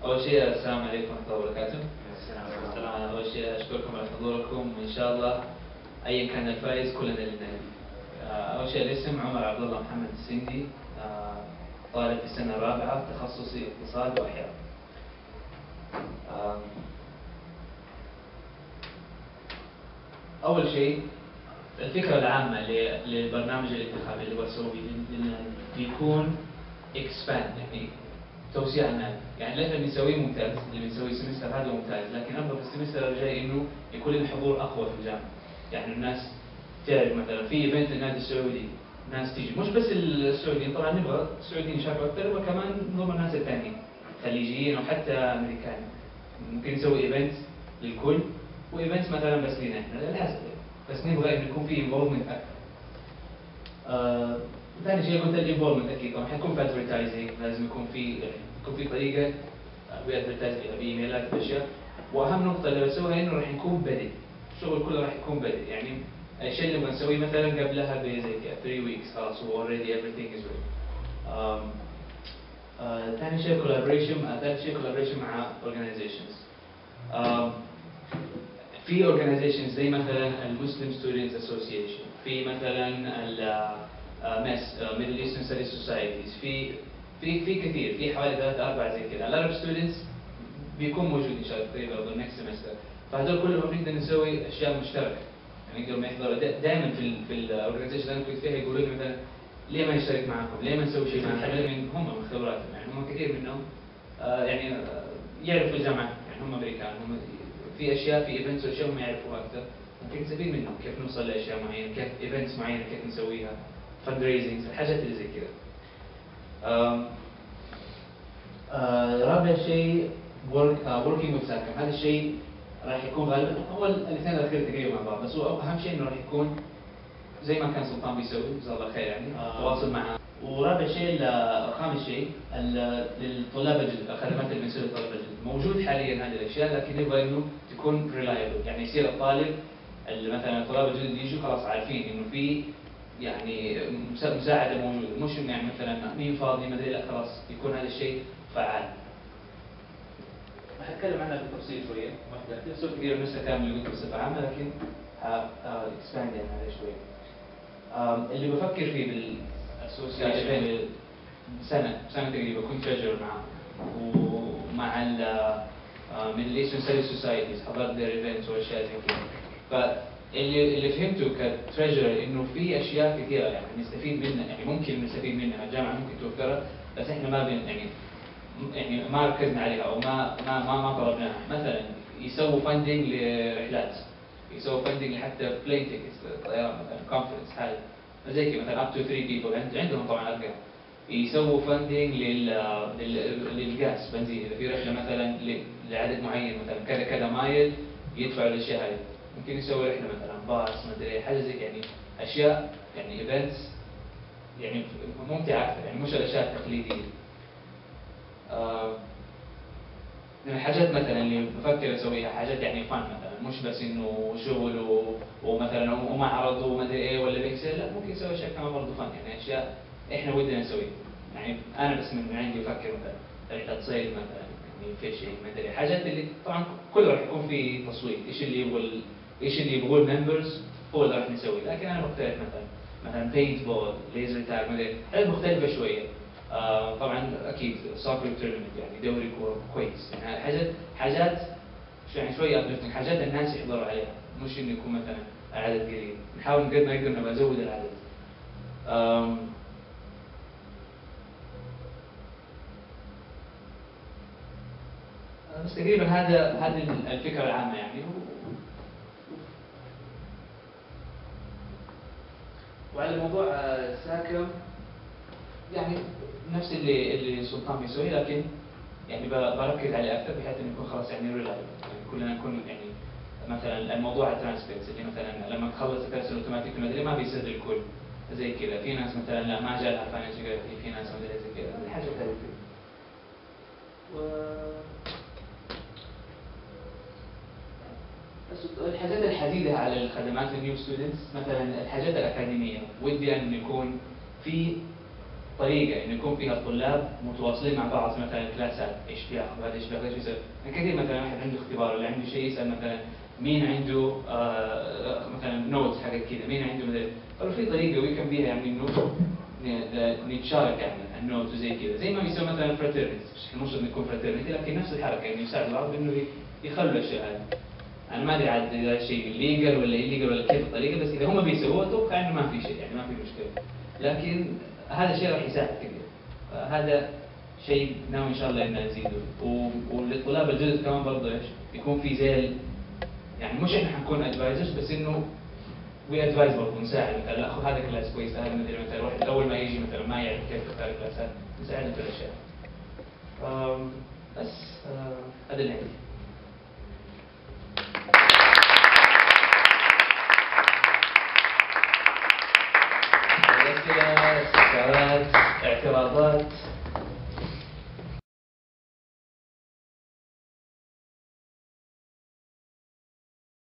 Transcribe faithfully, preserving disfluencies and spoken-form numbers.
أول شيء السلام عليكم ورحمة الله وبركاته. السلام عليكم. أول شيء أشكركم على حضوركم، وإن شاء الله أيا كان الفائز كلنا للنادي. أول شيء الاسم عمر عبد الله محمد السندي، طالب في السنة الرابعة، تخصصي اقتصاد وأحياء. أول شيء الفكرة العامة للبرنامج الانتخابي اللي بسويه بيكون expand، يعني توسيع النادي. يعني اللي احنا بنسويه ممتاز، اللي بنسويه السمستر هذا ممتاز، لكن ابغى في السمستر الجاي انه يكون لنا حضور اقوى في الجامعه. يعني الناس تعرف مثلا في ايفنت النادي السعودي، ناس تيجي، مش بس السعوديين، طبعا نبغى السعوديين يشاركوا اكثر، وكمان نضم الناس الثانيين خليجيين او حتى امريكان. ممكن نسوي ايفنت للكل، وايفنت مثلا بس لنا احنا على حسب، بس نبغى انه يكون في انفولمنت اكثر. آه، ثاني شيء قلت الانفولمنت اكيد طبعا حيكون في ادفرتايزنج، لازم يكون في يكون في طريقه بادفرتايز بها بايميلات باشياء. واهم نقطه اللي بسويها انه راح يكون بدء، الشغل كله راح يكون بدء، يعني الشيء اللي بنسويه مثلا قبلها بزي كذا ثلاثة ويكس خلاص هو اوريدي everything is ready. ثاني شيء collaboration، ثالث شيء collaboration مع organizations. um, في organizations زي مثلا المسلم ستودنتس اسوسيشن، في مثلا المس ميدل ايسترن ستاديز سوسايتيز، في في في كثير، في حوالي ثلاثة أربعة زي كذا. العرب ستودنتس بيكون موجود ان شاء الله تقريبا قبل نكست سمستر، فهذول كلهم نقدر نسوي اشياء مشتركه، يعني نقدر يحضروا دائما في ال في الاورجنايزيشن اللي انا كنت فيها يقولوا لي مثلا ليه ما نشترك معكم؟ ليه ما نسوي شيء معكم؟ من هم من خبراتهم، يعني هم كثير منهم آه يعني آه يعرفوا الجامعه، يعني هم امريكان، هم في اشياء في ايفنتس واشياء هم يعرفوها اكثر، ممكن نستفيد منهم كيف نوصل لاشياء معينه، كيف ايفنتس معينه كيف نسويها، فند ريزنج، الحاجات اللي زي كذا. آه آه رابع شيء وركينج وذ ساكم، هذا الشيء راح يكون غالبا هو الاثنين الاخير تقريبا مع بعض، بس هو اهم شيء انه راح يكون زي ما كان سلطان بيسوي جزاه الله خير، يعني آه. تواصل معه. ورابع شيء خامس شيء للطلاب الجدد، الخدمات اللي بنسويها للطلاب الجدد، موجود حاليا هذه الاشياء، لكن نبغى انه تكون ريلايبل، يعني يصير الطالب اللي مثلا الطلاب الجدد يجوا خلاص عارفين انه في يعني مساعده موجوده، مش انه يعني مثلا مين فاضي ما ادري، لا خلاص يكون هذا الشيء فعال. راح اتكلم عنها بالتفصيل شويه، واحده نفس تقريبا نفس الكلام اللي قلته بصفه عامه، لكن اكسباند عليه شويه. اللي بفكر فيه بالاسوسيشن سنه سنه تقريبا كنت تريجر معه، ومع ال ميدل ايسترن ستاديز سوسايتيز حضرت ذير ايفنتس واشياء زي كذا. فاللي اللي فهمته كتريجر انه في اشياء كثيره يعني نستفيد منها، يعني ممكن نستفيد منها، الجامعه ممكن توفرها، بس احنا ما بين يعني يعني ما ركزنا عليها او ما ما ما, ما طلبناها. مثلا يسووا فاندنج لرحلات، يسووا فاندنج لحتى بلين تيكتس طيران مثلا كونفرنس حاجه زي كذا، مثلا اب تو ثلاثة بيبل عندهم طبعا ارقام. يسووا فاندنج لل للغاز بنزين، اذا في رحله مثلا لعدد معين مثلا كذا كذا مايل يدفعوا الاشياء هذه. ممكن يسوي رحله مثلا باص ما ادري حاجه زي يعني اشياء يعني ايفنتس يعني ممتعه اكثر، يعني مش الاشياء التقليديه. آه من الحاجات مثلا اللي بفكر اسويها حاجات يعني فن، مثلا مش بس انه شغل و... ومثلا ومعرض وما ادري ايه ولا بيكسل، لا ممكن اسوي اشياء كمان برضه فن، يعني اشياء احنا ودنا نسويها. يعني انا بس من عندي افكر مثلا رحله صيد مثلا، يعني فيشنج ما ادري حاجات اللي طبعا كله راح يكون في تصويت، ايش اللي يبغى ايش اللي يبغوه الممبرز هو اللي راح نسويه، لكن انا بقترح مثلا مثلا بينت بول، ليزر تاج ما ادري حاجات مختلفه شويه. آه طبعا اكيد سوكر تورنمنت يعني دوري كوره كويس، يعني حاجات حاجات يعني شويه ابلفتنج، حاجات الناس يحضروا عليها، مش انه يكون مثلا عدد قليل، نحاول قد ما نقدر نبغى نزود العدد. آم بس تقريبا هذا هذه الفكره العامه يعني. وعلى موضوع ساكم يعني نفس اللي اللي سلطان بيسويه، لكن يعني بركز عليه اكثر بحيث انه يكون خلاص يعني ريلايبل، يعني كلنا نكون يعني مثلا الموضوع الترانسكريبتس اللي مثلا لما تخلص الترانسكريبت اوتوماتيك ما ما بيسجل الكل زي كذا، في ناس مثلا لا ما جاء لها فاينانشال، في ناس ما ادري زي كذا، الحاجات هذه كذا. و الحاجات الحديثة على الخدمات النيو ستودنتس، مثلا الحاجات الأكاديمية ودي أن يكون في طريقه انه يكون فيها الطلاب متواصلين مع بعض، مثلا كلاسات ايش بياخذ هذا ايش بياخذ ايش بيصير. يعني كثير مثلا واحد عنده اختبار ولا عنده شيء يسال مثلا مين عنده آه مثلا نوتس حاجه كذا، مين عنده مثلا، فلو في طريقه ويكون بيها يعني انه نتشارك يعني النوت وزي كذا، زي ما بيسوي مثلا فراترنتي، مش المفروض نكون فراترنتي لكن نفس الحركه انه يساعد بعض انه يخلوا الاشياء هذه. انا ما ادري عاد اذا شيء ليجل ولا الليجل ولا كيف الطريقه، بس اذا هم بيسووه اتوقع انه ما في شيء يعني ما في مشكله، لكن هذا الشيء راح يساعد كثير. هذا شيء ناوي ان شاء الله ان نزيده، وللطلاب الجدد كمان برضه ايش يكون في زي يعني مش احنا حنكون ادفايزرز بس انه وي ادفايز برضه نساعد، مثلا لا اخذ هذا كلاس كويس، هذا مثلا مثلا واحد اول ما يجي مثلا ما يعرف كيف يختار كلاسات نساعده في الاشياء. بس آه هذا اللي عندي. أسئلة، استفسارات، اعتراضات.